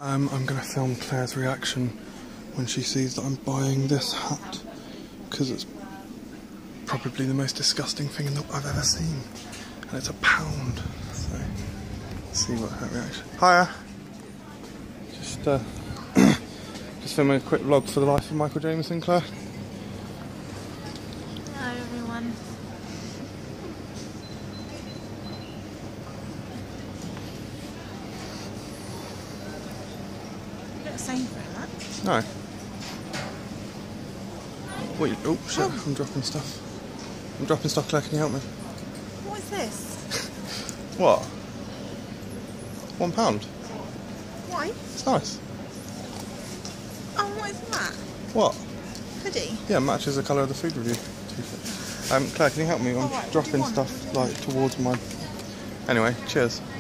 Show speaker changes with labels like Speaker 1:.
Speaker 1: I'm going to film Claire's reaction when she sees that I'm buying this hat, because it's probably the most disgusting thing I've ever seen, and it's £1. So, let's see what her reaction. Hiya! Just filming a quick vlog for the life of Michael Jamieson, Claire.
Speaker 2: Hello everyone. You don't say very much.
Speaker 1: No. What you, oh shit, I'm dropping stuff. I'm dropping stuff, Claire, can you help me?
Speaker 2: What is this?
Speaker 1: What? £1.
Speaker 2: Why?
Speaker 1: It's nice.
Speaker 2: Oh, what is that?
Speaker 1: What?
Speaker 2: Hoodie?
Speaker 1: Yeah, matches the colour of the food review. Claire, can you help me? I'm
Speaker 2: right,
Speaker 1: dropping stuff like towards my... Anyway, cheers.